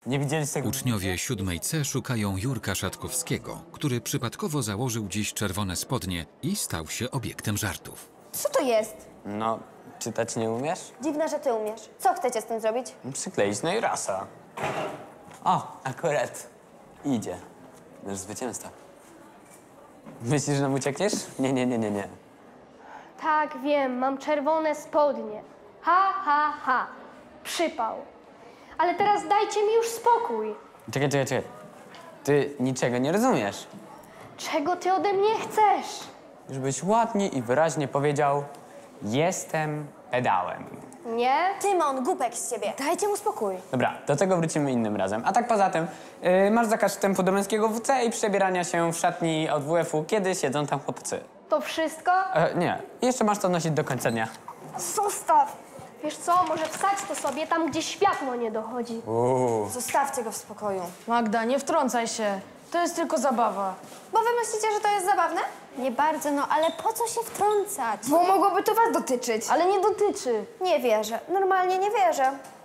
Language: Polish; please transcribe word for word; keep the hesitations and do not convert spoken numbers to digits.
Nie widzieliście tego? Uczniowie siódmej C szukają Jurka Szatkowskiego, który przypadkowo założył dziś czerwone spodnie i stał się obiektem żartów. Co to jest? No, czytać nie umiesz? Dziwne, że ty umiesz. Co chcecie z tym zrobić? Przykleić, no i rasa. O, akurat. Idzie. Nasz zwycięzca. Myślisz, że nam uciekniesz? Nie, nie, nie, nie, nie. Tak, wiem, mam czerwone spodnie. Ha, ha, ha. Przypał. Ale teraz dajcie mi już spokój. Czekaj, czekaj, czekaj. Ty niczego nie rozumiesz. Czego ty ode mnie chcesz? Żebyś ładnie i wyraźnie powiedział: jestem pedałem. Nie? Tymon, głupek z ciebie. Dajcie mu spokój. Dobra, do tego wrócimy innym razem. A tak poza tym, yy, masz zakaz wstępu do męskiego W C i przebierania się w szatni od W F-u, kiedy siedzą tam chłopcy. To wszystko? E, nie, jeszcze masz to nosić do końca dnia. Zostaw! Wiesz co, może wstać to sobie tam, gdzie światło nie dochodzi. Uuu. Zostawcie go w spokoju. Magda, nie wtrącaj się. To jest tylko zabawa. Bo wy myślicie, że to jest zabawne? Nie bardzo, no ale po co się wtrącać? Bo mogłoby to was dotyczyć. Ale nie dotyczy. Nie wierzę. Normalnie nie wierzę.